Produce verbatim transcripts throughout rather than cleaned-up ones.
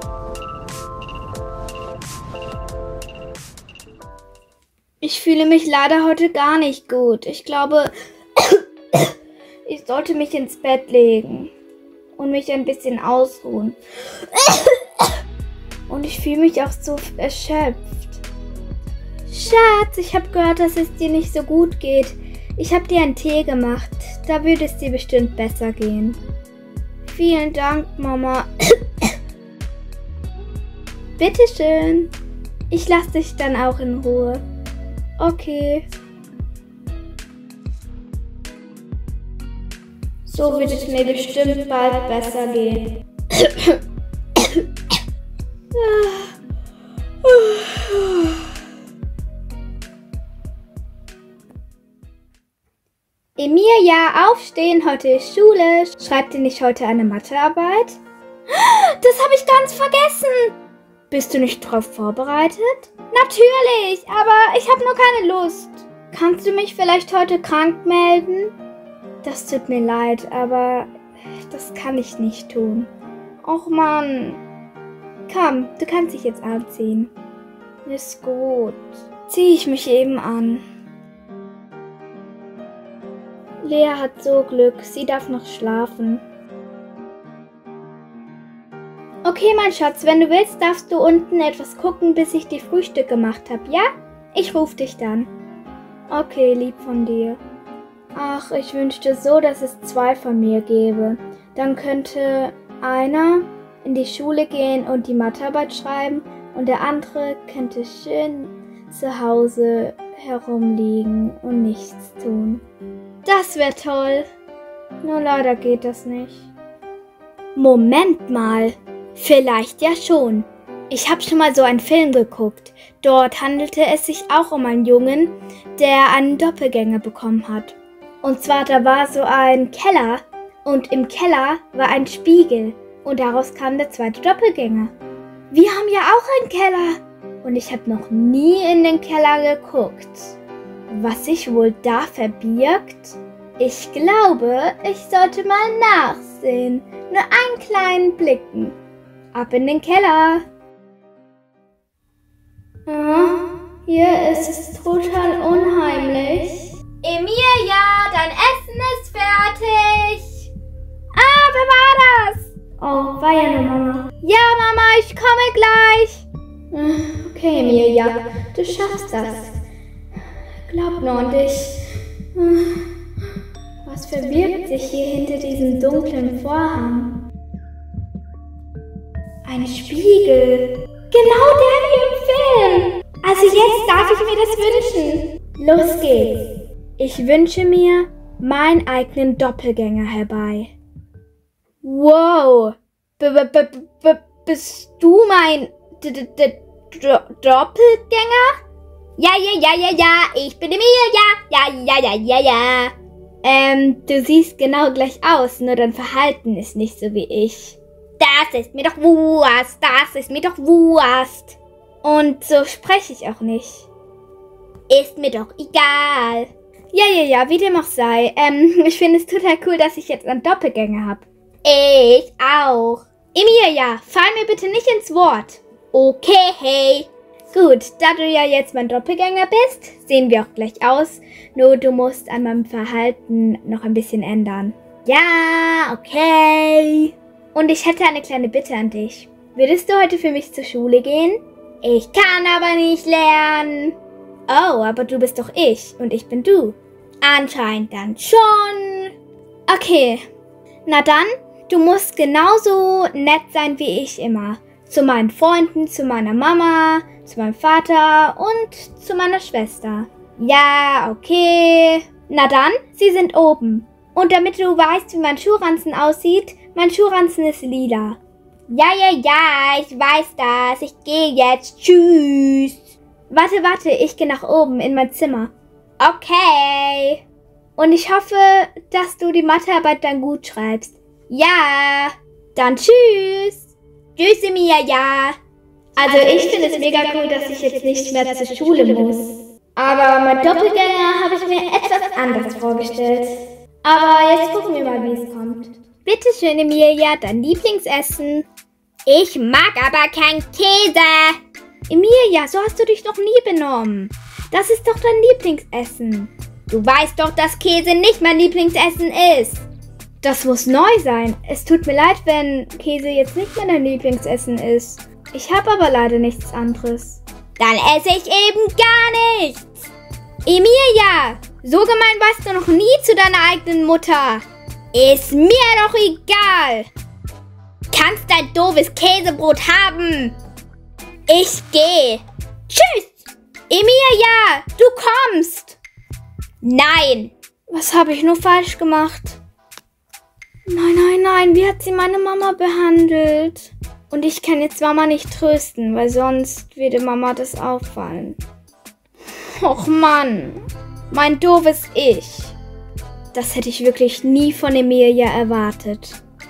Ich fühle mich leider heute gar nicht gut. Ich glaube, ich sollte mich ins Bett legen und mich ein bisschen ausruhen. Und ich fühle mich auch so erschöpft. Schatz, ich habe gehört, dass es dir nicht so gut geht. Ich habe dir einen Tee gemacht. Da würde es dir bestimmt besser gehen. Vielen Dank, Mama. Bitteschön. Ich lasse dich dann auch in Ruhe. Okay. So wird es mir bestimmt bald besser gehen. Emilia, aufstehen, heute ist Schule. Schreibt ihr nicht heute eine Mathearbeit? Das habe ich ganz vergessen. Bist du nicht drauf vorbereitet? Natürlich, aber ich habe nur keine Lust. Kannst du mich vielleicht heute krank melden? Das tut mir leid, aber das kann ich nicht tun. Och Mann. Komm, du kannst dich jetzt anziehen. Ist gut. Zieh ich mich eben an. Lea hat so Glück, sie darf noch schlafen. Okay, mein Schatz, wenn du willst, darfst du unten etwas gucken, bis ich die Frühstück gemacht habe, ja? Ich rufe dich dann. Okay, lieb von dir. Ach, ich wünschte so, dass es zwei von mir gäbe. Dann könnte einer in die Schule gehen und die Mathearbeit schreiben und der andere könnte schön zu Hause herumliegen und nichts tun. Das wäre toll. Nur leider geht das nicht. Moment mal. Vielleicht ja schon. Ich habe schon mal so einen Film geguckt. Dort handelte es sich auch um einen Jungen, der einen Doppelgänger bekommen hat. Und zwar, da war so ein Keller und im Keller war ein Spiegel und daraus kam der zweite Doppelgänger. Wir haben ja auch einen Keller und ich habe noch nie in den Keller geguckt. Was sich wohl da verbirgt? Ich glaube, ich sollte mal nachsehen. Nur einen kleinen Blicken. Ab in den Keller. Ah, hier ist es total unheimlich. Emilia, dein Essen ist fertig. Ah, wer war das? Oh, war ja nur Mama. Ja, Mama, ich komme gleich. Okay, Emilia, du schaffst das. Glaub nur an dich. Was verbirgt sich hier hinter diesem dunklen Vorhang? Ein Spiegel. Genau der wie im Film. Also jetzt darf ich mir das wünschen. Los geht's. Ich wünsche mir meinen eigenen Doppelgänger herbei. Wow. B -b -b -b Bist du mein D -d -d -D Doppelgänger? Ja, ja, ja, ja, ja. Ich bin Emilia. Ja, ja, ja, ja, ja. Ähm, du siehst genau gleich aus, nur dein Verhalten ist nicht so wie ich. Das ist mir doch Wurst, das ist mir doch Wurst. Und so spreche ich auch nicht. Ist mir doch egal. Ja, ja, ja, wie dem auch sei. Ähm, ich finde es total cool, dass ich jetzt einen Doppelgänger habe. Ich auch. Emilia, fall mir bitte nicht ins Wort. Okay, hey. Gut, da du ja jetzt mein Doppelgänger bist, sehen wir auch gleich aus. Nur du musst an meinem Verhalten noch ein bisschen ändern. Ja, okay. Und ich hätte eine kleine Bitte an dich. Würdest du heute für mich zur Schule gehen? Ich kann aber nicht lernen. Oh, aber du bist doch ich und ich bin du. Anscheinend dann schon. Okay, na dann, du musst genauso nett sein wie ich immer. Zu meinen Freunden, zu meiner Mama, zu meinem Vater und zu meiner Schwester. Ja, okay. Na dann, sie sind oben. Und damit du weißt, wie mein Schuhranzen aussieht, mein Schuhranzen ist lila. Ja, ja, ja, ich weiß das. Ich gehe jetzt. Tschüss. Warte, warte, ich gehe nach oben in mein Zimmer. Okay. Und ich hoffe, dass du die Mathearbeit dann gut schreibst. Ja. Dann tschüss. Tschüss, Emilia, ja. Also ich finde es mega cool, dass ich jetzt nicht mehr zur Schule muss. Aber mein Doppelgänger habe ich mir etwas anders vorgestellt. Aber jetzt gucken wir mal, wie es kommt. Bitte schön, Emilia, dein Lieblingsessen. Ich mag aber kein Käse. Emilia, so hast du dich noch nie benommen. Das ist doch dein Lieblingsessen. Du weißt doch, dass Käse nicht mein Lieblingsessen ist. Das muss neu sein. Es tut mir leid, wenn Käse jetzt nicht mehr dein Lieblingsessen ist. Ich habe aber leider nichts anderes. Dann esse ich eben gar nichts. Emilia, so gemein warst du noch nie zu deiner eigenen Mutter. Ist mir doch egal. Kannst dein doofes Käsebrot haben. Ich gehe. Tschüss. Emilia, du kommst. Nein. Was habe ich nur falsch gemacht? Nein, nein, nein, wie hat sie meine Mama behandelt? Und ich kann jetzt Mama nicht trösten, weil sonst würde Mama das auffallen. Och Mann, mein doofes Ich. Das hätte ich wirklich nie von Emilia erwartet.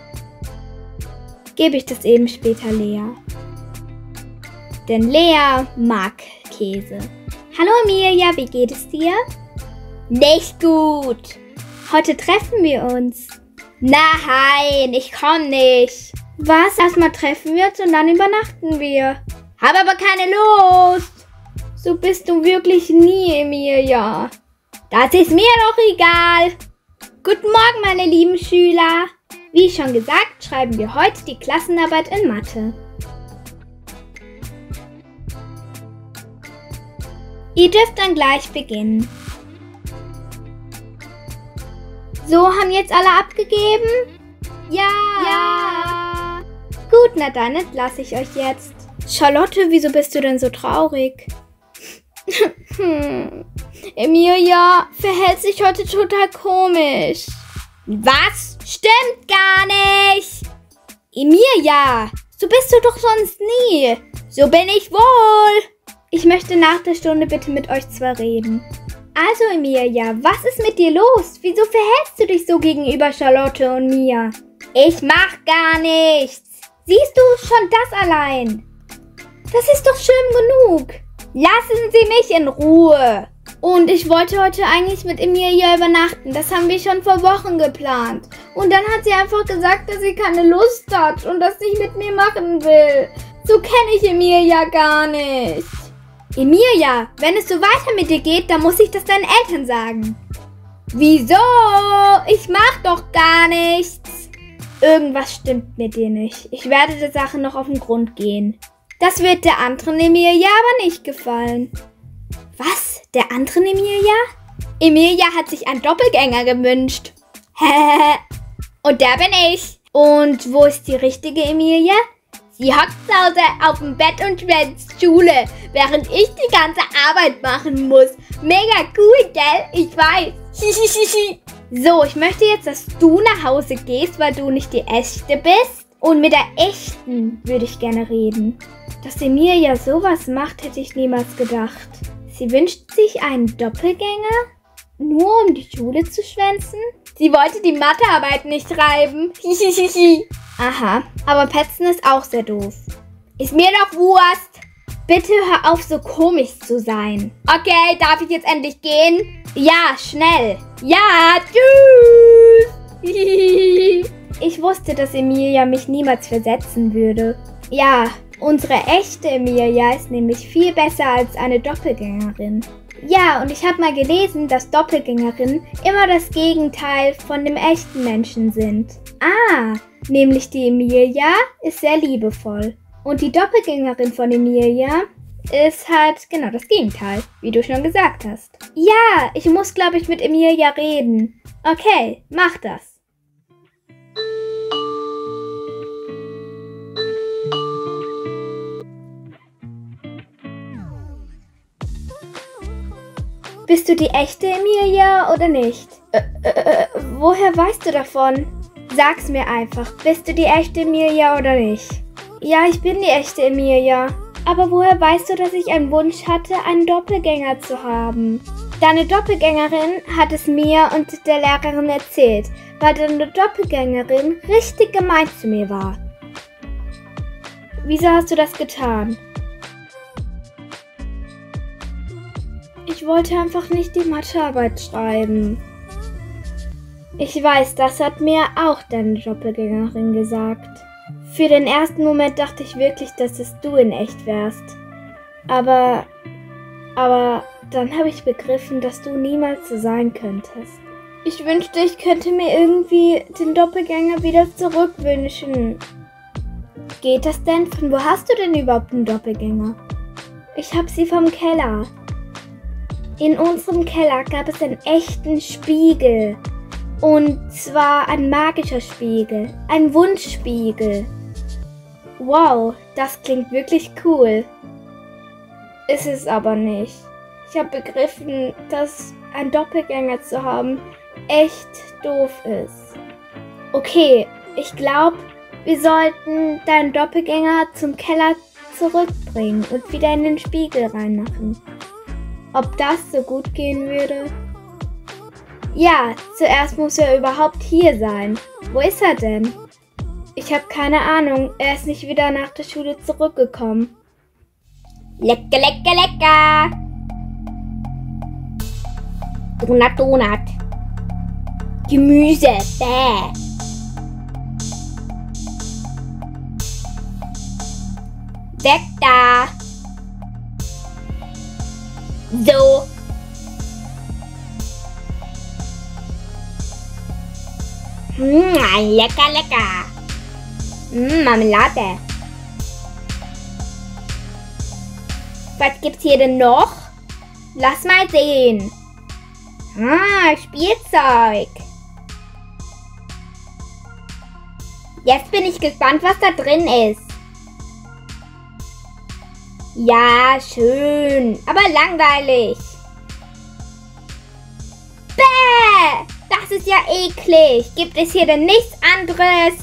Gebe ich das eben später Lea. Denn Lea mag Käse. Hallo Emilia, wie geht es dir? Nicht gut. Heute treffen wir uns. Nein, ich komm nicht. Was? Erstmal treffen wir uns und dann übernachten wir. Hab aber keine Lust. So bist du wirklich nie, Emilia. Das ist mir doch egal. Guten Morgen, meine lieben Schüler. Wie schon gesagt, schreiben wir heute die Klassenarbeit in Mathe. Ihr dürft dann gleich beginnen. So, haben jetzt alle abgegeben? Ja. Ja. Gut, na dann entlasse ich euch jetzt. Charlotte, wieso bist du denn so traurig? hm. Emilia verhält sich heute total komisch. Was? Stimmt gar nicht. Emilia, so bist du doch sonst nie. So bin ich wohl. Ich möchte nach der Stunde bitte mit euch zwei reden. Also Emilia, was ist mit dir los? Wieso verhältst du dich so gegenüber Charlotte und mir? Ich mach gar nichts. Siehst du, schon das allein. Das ist doch schlimm genug. Lassen Sie mich in Ruhe. Und ich wollte heute eigentlich mit Emilia übernachten. Das haben wir schon vor Wochen geplant. Und dann hat sie einfach gesagt, dass sie keine Lust hat und das nicht mit mir machen will. So kenne ich Emilia gar nicht. Emilia, wenn es so weiter mit dir geht, dann muss ich das deinen Eltern sagen. Wieso? Ich mach doch gar nichts. Irgendwas stimmt mit dir nicht. Ich werde der Sache noch auf den Grund gehen. Das wird der anderen Emilia aber nicht gefallen. Was? Der anderen Emilia? Emilia hat sich einen Doppelgänger gewünscht. Und der bin ich. Und wo ist die richtige Emilia? Sie hockt zu Hause auf dem Bett und schwänzt Schule, während ich die ganze Arbeit machen muss. Mega cool, gell? Ich weiß. So, ich möchte jetzt, dass du nach Hause gehst, weil du nicht die Echte bist. Und mit der Echten würde ich gerne reden. Dass Emilia sowas macht, hätte ich niemals gedacht. Sie wünscht sich einen Doppelgänger, nur um die Schule zu schwänzen? Sie wollte die Mathearbeit nicht schreiben. Aha, aber Petzen ist auch sehr doof. Ist mir doch Wurst. Bitte hör auf, so komisch zu sein. Okay, darf ich jetzt endlich gehen? Ja, schnell. Ja, tschüss. Ich wusste, dass Emilia mich niemals versetzen würde. Ja, unsere echte Emilia ist nämlich viel besser als eine Doppelgängerin. Ja, und ich habe mal gelesen, dass Doppelgängerinnen immer das Gegenteil von dem echten Menschen sind. Ah, nämlich die Emilia ist sehr liebevoll. Und die Doppelgängerin von Emilia ist halt genau das Gegenteil, wie du schon gesagt hast. Ja, ich muss, glaube ich, mit Emilia reden. Okay, mach das. Bist du die echte Emilia oder nicht? Äh, äh, woher weißt du davon? Sag's mir einfach. Bist du die echte Emilia oder nicht? Ja, ich bin die echte Emilia. Aber woher weißt du, dass ich einen Wunsch hatte, einen Doppelgänger zu haben? Deine Doppelgängerin hat es mir und der Lehrerin erzählt, weil deine Doppelgängerin richtig gemein zu mir war. Wieso hast du das getan? Ich wollte einfach nicht die Mathearbeit schreiben. Ich weiß, das hat mir auch deine Doppelgängerin gesagt. Für den ersten Moment dachte ich wirklich, dass es du in echt wärst. Aber, aber dann habe ich begriffen, dass du niemals so sein könntest. Ich wünschte, ich könnte mir irgendwie den Doppelgänger wieder zurückwünschen. Geht das denn? Von wo hast du denn überhaupt einen Doppelgänger? Ich habe sie vom Keller. In unserem Keller gab es einen echten Spiegel. Und zwar ein magischer Spiegel, ein Wunschspiegel. Wow, das klingt wirklich cool. Ist es aber nicht. Ich habe begriffen, dass ein Doppelgänger zu haben echt doof ist. Okay, ich glaube, wir sollten deinen Doppelgänger zum Keller zurückbringen und wieder in den Spiegel reinmachen. Ob das so gut gehen würde? Ja, zuerst muss er überhaupt hier sein. Wo ist er denn? Ich habe keine Ahnung. Er ist nicht wieder nach der Schule zurückgekommen. Lecker, lecker, lecker. Donut, Donut. Gemüse, bäh. Weg da. So. Mmh, lecker, lecker. Mmh, Marmelade. Was gibt's hier denn noch? Lass mal sehen. Ah, Spielzeug. Jetzt bin ich gespannt, was da drin ist. Ja, schön, aber langweilig. Bäh! Das ist ja eklig. Gibt es hier denn nichts anderes?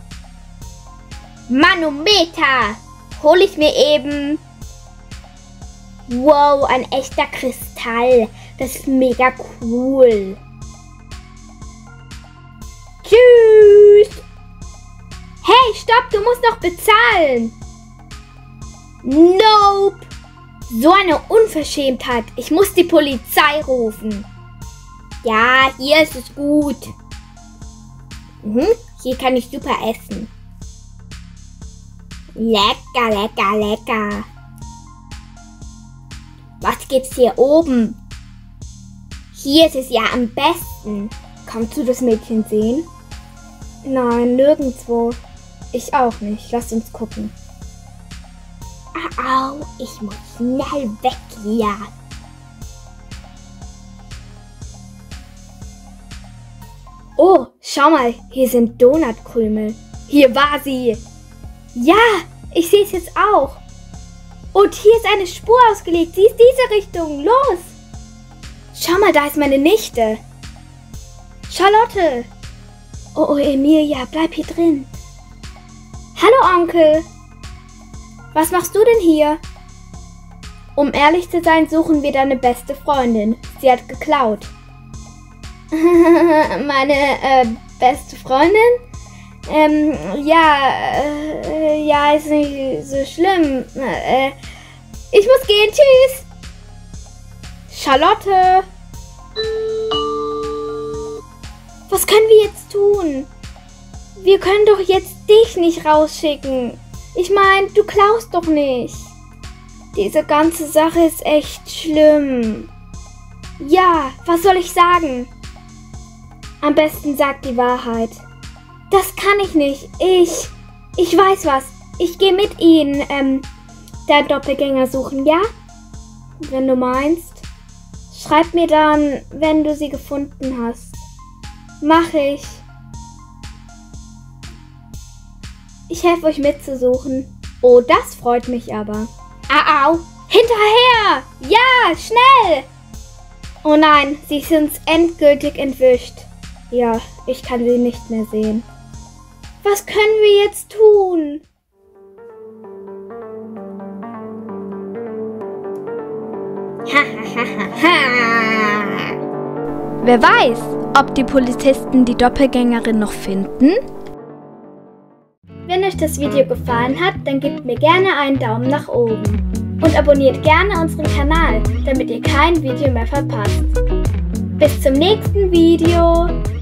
Manometer. Hol ich mir eben. Wow, ein echter Kristall. Das ist mega cool. Tschüss. Hey, stopp, du musst noch bezahlen. Nope. So eine Unverschämtheit. Ich muss die Polizei rufen. Ja, hier ist es gut. Mhm, hier kann ich super essen. Lecker, lecker, lecker. Was gibt's hier oben? Hier ist es ja am besten. Kannst du das Mädchen sehen? Nein, nirgendwo. Ich auch nicht. Lass uns gucken. Au, ich muss schnell weg hier. Oh, schau mal, hier sind Donutkrümel. Hier war sie. Ja, ich sehe es jetzt auch. Und hier ist eine Spur ausgelegt. Sie ist diese Richtung. Los. Schau mal, da ist meine Nichte. Charlotte. Oh, oh, Emilia, bleib hier drin. Hallo, Onkel. Was machst du denn hier? Um ehrlich zu sein, suchen wir deine beste Freundin. Sie hat geklaut. Meine äh, beste Freundin? Ähm, ja, äh, ja, ist nicht so schlimm. Äh, ich muss gehen, tschüss. Charlotte. Was können wir jetzt tun? Wir können doch jetzt dich nicht rausschicken. Ich meine, du klaust doch nicht. Diese ganze Sache ist echt schlimm. Ja, was soll ich sagen? Am besten sag die Wahrheit. Das kann ich nicht. Ich, ich weiß was. Ich gehe mit Ihnen, ähm, der Doppelgänger suchen, ja? Wenn du meinst. Schreib mir dann, wenn du sie gefunden hast. Mach ich. Ich helfe euch mitzusuchen. Oh, das freut mich aber. Au, au. Hinterher! Ja, schnell! Oh nein, sie ist uns endgültig entwischt. Ja, ich kann sie nicht mehr sehen. Was können wir jetzt tun? Wer weiß, ob die Polizisten die Doppelgängerin noch finden? Wenn euch das Video gefallen hat, dann gebt mir gerne einen Daumen nach oben. Und abonniert gerne unseren Kanal, damit ihr kein Video mehr verpasst. Bis zum nächsten Video.